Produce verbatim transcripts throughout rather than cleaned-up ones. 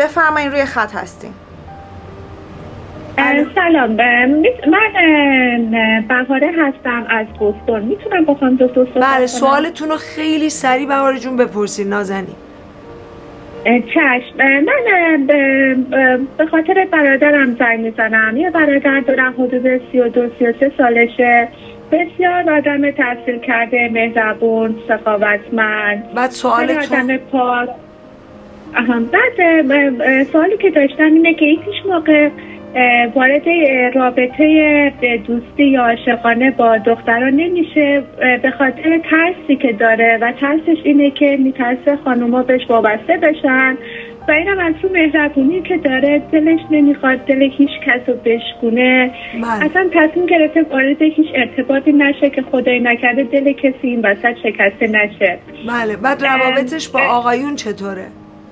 بفرمایید روی خط هستیم. سلام، من بهاره هستم از بوستون. میتونم با خانم دکتر صحبت کنم؟ بله، سوالتون رو خیلی سریع بهاره جون بپرسید نازنین. چشم. من به خاطر برادرم زنگ میزنم. یه برادر دارم حدود سی و دو سی و سه سالشه، بسیار آدم تحصیل کرده، مهربون، سخاوتمند، بعد سوالتون؟ آدم پاک. بعد سوالی که داشتم اینه که هیچ موقع وارد رابطه دوستی یا عاشقانه با دختران نمیشه به خاطر ترسی که داره و ترسش اینه که میترسه خانوما بهش وابسته بشن و اینم از تو مهربونی که داره دلش نمیخواد دل هیچ کس رو بشکونه. اصلا تصمیم گرفته وارد هیچ ارتباطی نشه که خدای نکرده دل کسی این وسط شکسته نشه. بله. بعد روابطش با آقایون چطوره؟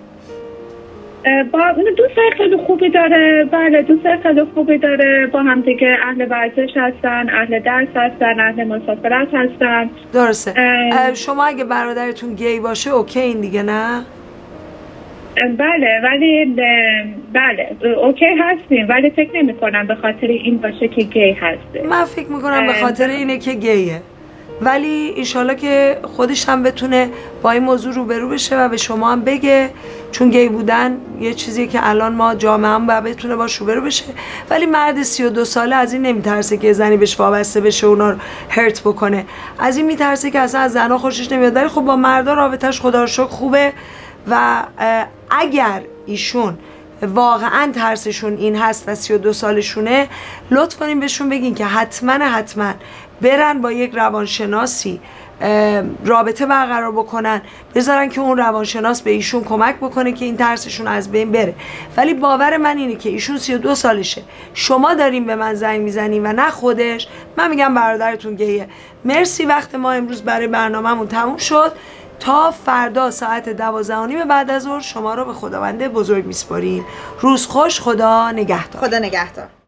با دوست خیلی خوبی داره. بله، دوست خیلی خوبی داره. با هم دیگه اهل ورزش هستن، اهل درس هستن، اهل مسافرت هستن. درسته. شما اگه برادرتون گی باشه اوکی این دیگه نه؟ بله، ولی بله اوکی هستیم، ولی فکر نمی کنم به خاطر این باشه که گی هسته. من فکر میکنم به خاطر اینه که گیه، ولی ایشالا که خودش هم بتونه با این موضوع روبرو بشه و به شما هم بگه، چون گی بودن یه چیزیه که الان ما جامعه هم باید بتونه باش روبرو بشه. ولی مرد سی و دو ساله از این نمیترسه که زنی بهش وابسته بشه و اونا رو هرت بکنه، از این میترسه که اصلا از زنها خوشش نمیاد. ولی خب با مردا رابطش خدا رو شکر خوبه و اگر ایشون واقعا ترسشون این هست و سی و دو سالشونه، لطف کنین بهشون بگین که حتما حتما برن با یک روانشناسی رابطه برقرار بکنن، بذارن که اون روانشناس به ایشون کمک بکنه که این ترسشون از بین بره. ولی باور من اینه که ایشون سی و دو سالشه، شما دارین به من زنگ میزنین و نه خودش. من میگم برادرتون گیه. مرسی، وقت ما امروز برای برنامه‌مون تموم شد. تا فردا ساعت دوازده و نیم بعد از ظهر شما رو به خداوند بزرگ میسپاریم. روز خوش، خدا نگهدار. خدا نگهدار.